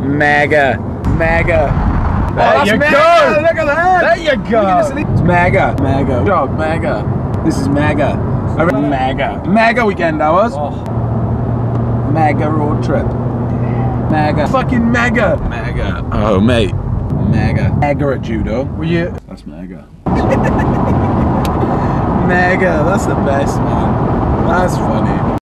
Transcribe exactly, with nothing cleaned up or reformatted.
Mega. Mega. There Oh, that's you mega. go. Look at that. There you go. It's mega. Mega. Dog, mega. This is mega. Mega. Mega weekend hours. Oh. Mega road trip. Mega. Fucking mega. Mega. Oh, mate. Mega. Mega at judo. Were you? That's mega. Mega. That's the best, man. That's funny.